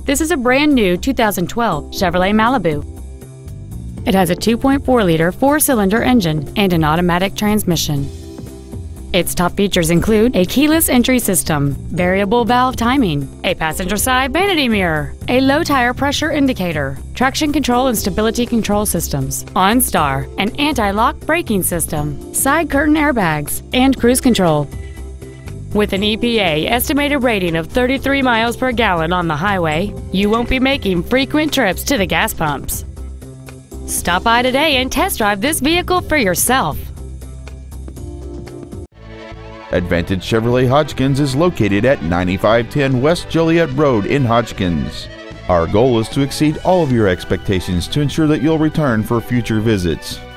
This is a brand new 2012 Chevrolet Malibu. It has a 2.4-liter four-cylinder engine and an automatic transmission. Its top features include a keyless entry system, variable valve timing, a passenger side vanity mirror, a low tire pressure indicator, traction control and stability control systems, OnStar, an anti-lock braking system, side curtain airbags, and cruise control. With an EPA estimated rating of 33 miles per gallon on the highway, you won't be making frequent trips to the gas pumps. Stop by today and test drive this vehicle for yourself. Advantage Chevrolet Hodgkins is located at 9510 West Joliet Road in Hodgkins. Our goal is to exceed all of your expectations to ensure that you'll return for future visits.